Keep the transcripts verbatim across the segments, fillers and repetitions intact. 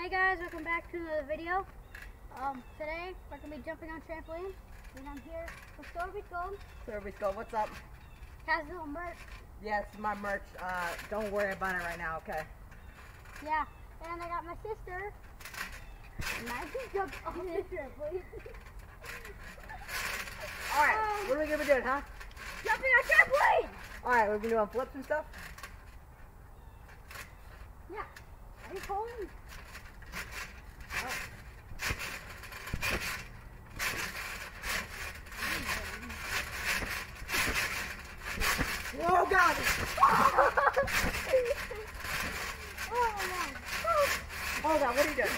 Hey guys, welcome back to another video. Um, today we're gonna be jumping on trampoline, and I'm here with Sorby Gold. Sorby Gold, what's up? Has a little merch. Yeah, it's my merch. Uh, don't worry about it right now, okay? Yeah, and I got my sister. And I can jump on the trampoline. All right, um, what are we gonna be doing, huh? Jumping on trampoline. All right, we're gonna do on flips and stuff. Yeah. Are you pulling? Oh God! Oh no! Hold on, what are you doing?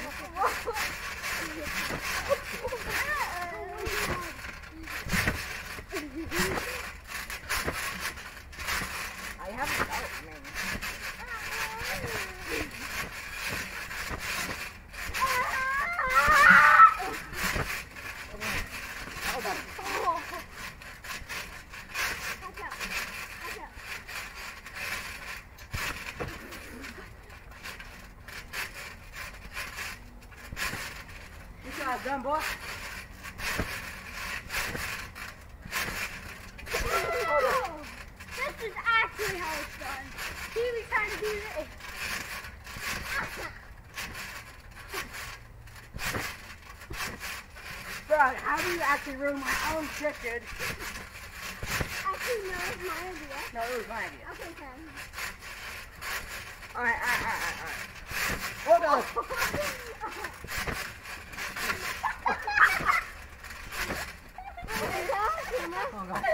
I haven't got it, man. Hold on. Good job, done, boy. Oh, this is actually how it's done. He was trying to do this. Bro, how do you actually ruin my own trick, dude? Actually, no, it was my idea. No, it was my idea. Okay, Sam. Alright, alright, alright, alright. Hold on. Oh, God.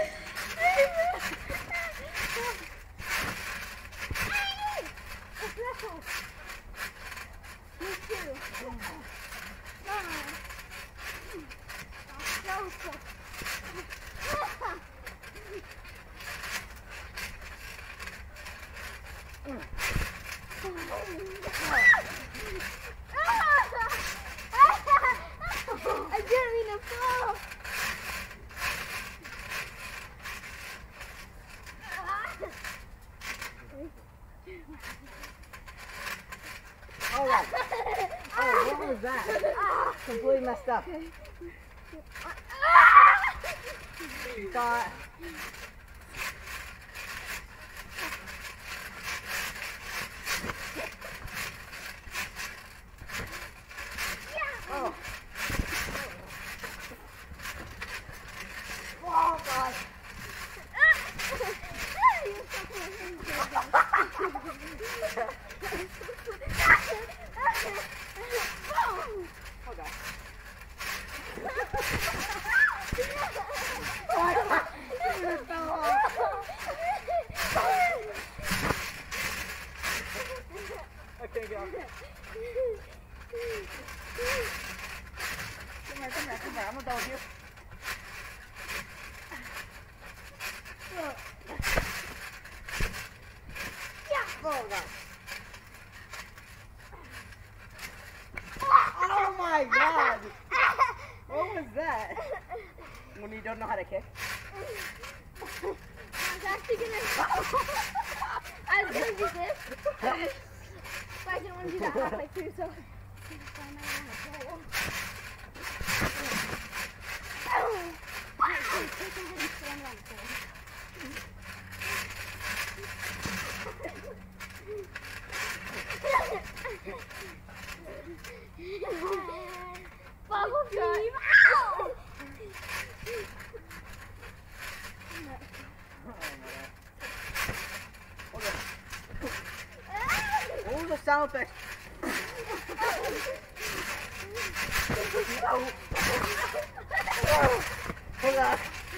Me too. I didn't mean to fall. All right. Oh, what was that? Completely messed up. You thought. Oh. Oh, God. Oh, God. It fell off. I can't get off. Come here, come here, come here. I'm gonna go with you. Yeah. Oh, God. Oh, my God. What was that? When you don't know how to kick? I was actually gonna I was gonna do this. But I didn't want to do that halfway through, so bubble team. Ow! What was the sound effect? No. Hold on.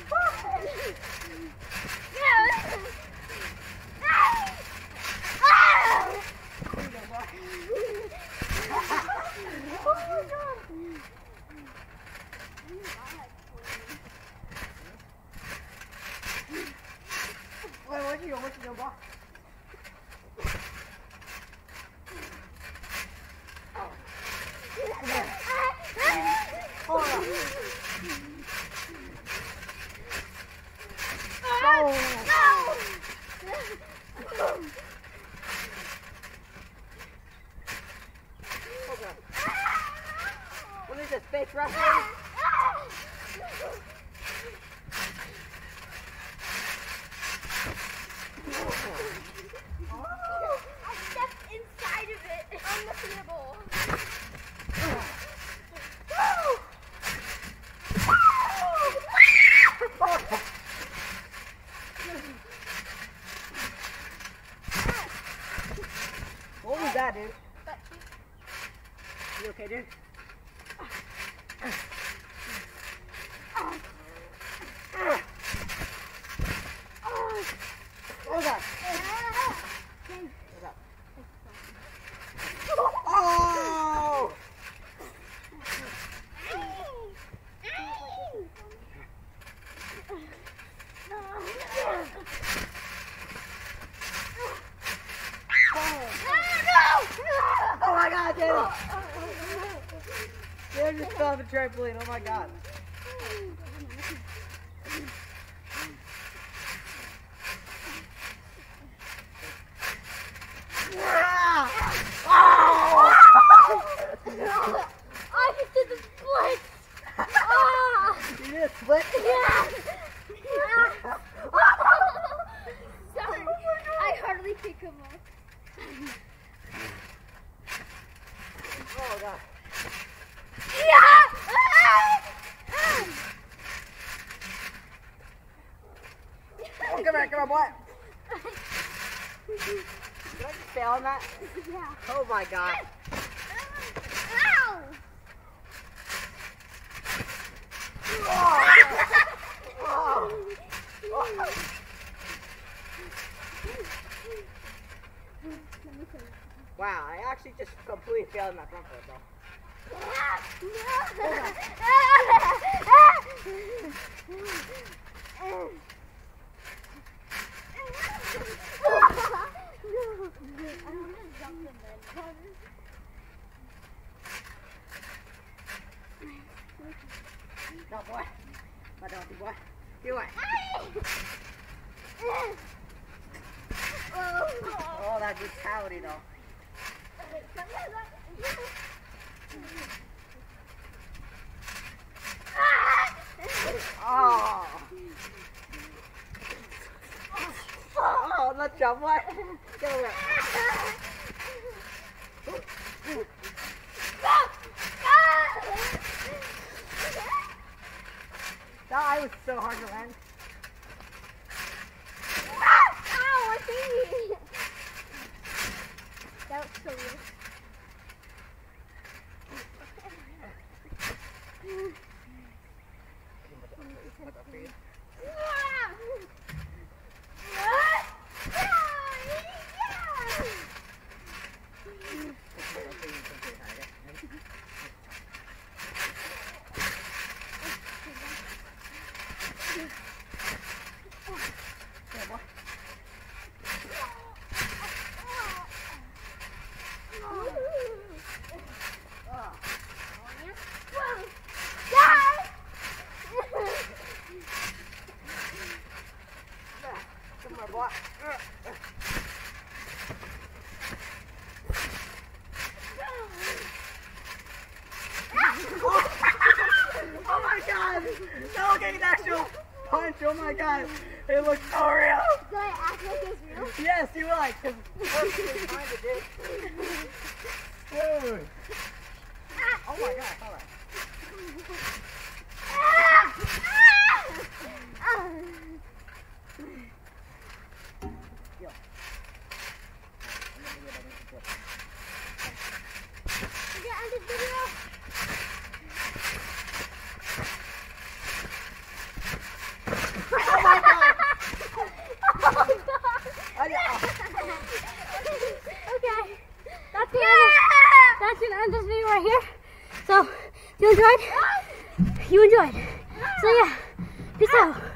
Wait, what you doing? What you doing, boss? Hold on. face wrestling. I stepped inside of it. Unlistenable. What was that, dude? You okay, dude? What was that? Oh! Oh my God, Taylor! Taylor just fell off the trampoline. Oh my God. I just did the split. Ah! You did a split? Yeah. Sorry, I hardly pick him up. Oh God. Yeah. Oh, come here, come on, boy. Did I just fail on that? Yeah. Oh my God. Ow! Oh. Oh. Wow, I actually just completely failed in that front flip, bro. No, boy. My donkey, boy. Do it. Oh, that brutality, though. Oh. Oh, let's jump, boy. Get over there. That eye was so hard to land. Ow, my baby! That was so weird. Come on, boy. Oh my God! No, getting an actual punch. Oh my God! It looks so real. Do I act like it's real? Yes, you will, because it's kind of did. Dude. Oh my God! Hold on. Yo. Yeah, end this video. Oh my God! Oh God. Okay, that's the end. Of, that's the end of this video right here. So, if you enjoyed, you enjoyed. So yeah, peace out.